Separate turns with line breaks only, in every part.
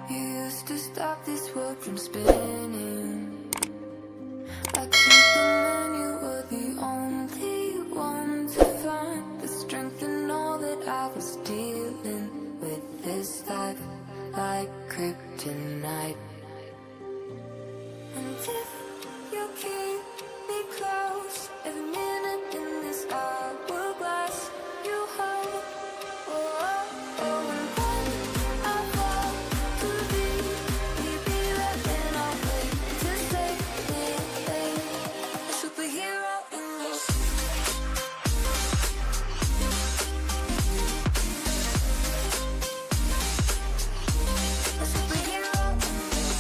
You used to stop this world from spinning. Like Superman, you were the only one to find the strength in all that I was dealing with. This life like kryptonite. And if you keep me close, every minute in this hourglass you hold. Oh, oh, oh. And when I fall to leave, you'll be there and I'll wait to save me. A superhero in this. A superhero in this.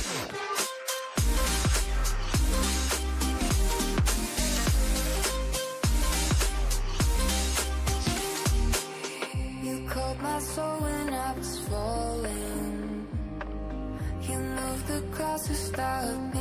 You caught my soul when I was falling. You moved the crowds to stop me.